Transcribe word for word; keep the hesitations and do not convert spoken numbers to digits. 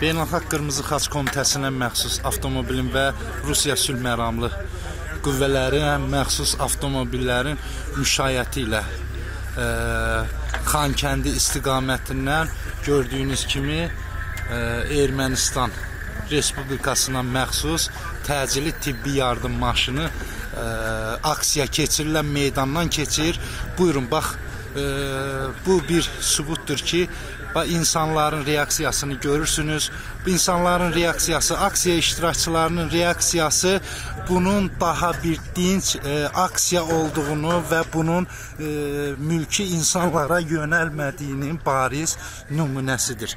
Beynəlxalq Qırmızı Xaç Komitəsinə məxsus avtomobilin və Rusiya sülh məramlı qüvvələrinə məxsus avtomobillərin müşayiəti ilə e, Xankəndi istiqamətindən gördüyünüz kimi e, Ermənistan Respublikasına məxsus təcili tibbi yardım maşını e, aksiya keçirilən meydandan keçir. Buyurun, bax, e, bu bir sübutdur ki, insanların reaksiyasını görürsünüz. Bu insanların reaksiyası, aksiya iştirakçılarının reaksiyası bunun daha bir dinç e, aksiya olduğunu və bunun e, mülki insanlara yönəlmədiyinin bariz nümunəsidir.